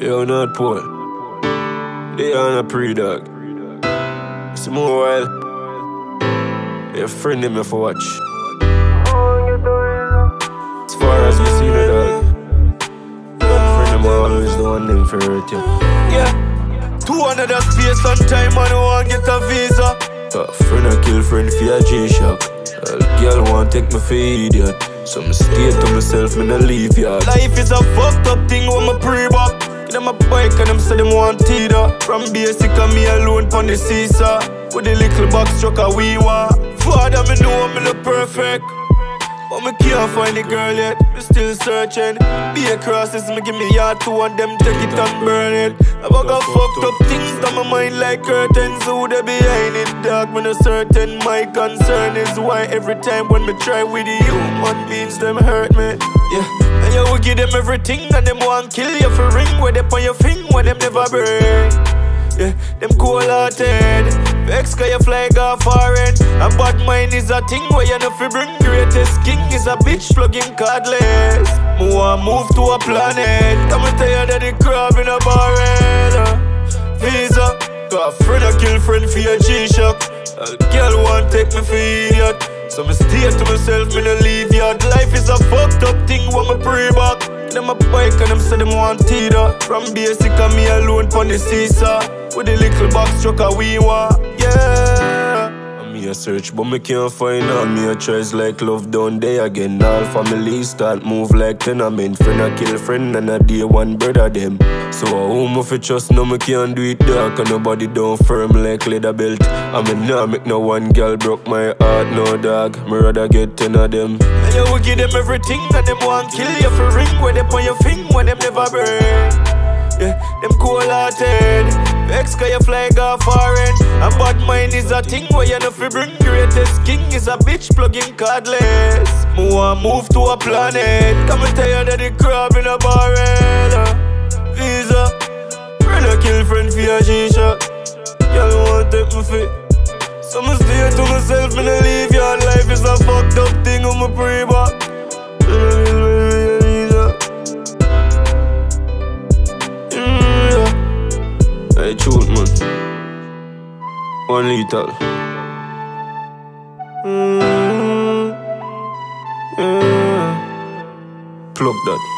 Yo, not Paul. They on a pre-dog. It's more while. Your friend him for watch. As far as you see the dog. Your friend him always the one them for hurt you. Yeah. 200 a space on time and I want get a visa. Friend I kill friend for a G-Shock. Girl want take me for idiot. So me stay to myself, me no leave ya. Life is a fucked up thing when me pre-bop. Give them a bike and them say them want teeter. From basic and me alone pon the seesaw. With the little box truck a we want. Father me know me look perfect, but me can't find the girl yet, me still searching. Be a crosses, me give me yard two and them take it and burn it. I got fucked up things on my mind like curtains. Who they behind it, dog, me no certain. My concern is why every time when me try with the human beings, them hurt me. Yeah, and you will give them everything and them want kill you for ring. Where they put your finger when them never break. Yeah, them cold-hearted. Vex cause you fly off foreign. And bad mind is a thing where you know fi bring. Greatest king is a bitch plugging cardless. Me want move to a planet. I'm tired of the crab in a barrel. Visa, got a friend I kill friend for your G-Shock. A girl want take me for idiot. So me stay to myself, me no leave yard. Life is a fucked up thing when me pre-back. Them a bike and them say them want teeter. From basic and me alone pon the seesaw. With the little box truck a we want. Yeah. Me a search but me can't find all. Me a tries like love down there again. All family start move like tenement. Friend a kill friend and a day one brother them. So who me fi trust no me can't do it dark. And nobody down firm like leather belt. I mean nah make no one girl broke my heart no dog. Me rather get 10 of them. And you will give them everything and them want kill you for ring. Where they put your finger when them never break. Yeah, them cold-hearted. Vex cause you fly off foreign. And bad mind is a thing where you know fi bring. Greatest king is a bitch plugging cardless. Me want move to a planet. Cause me tired of the crab in a barrel. Visa, friend I kill friend for a G-Shock. Y'all want take me fit. So me stay to myself, me no leave your life is a fucked up thing on my pre-bop. Hey, truth, man. 1 lethal. Plug that.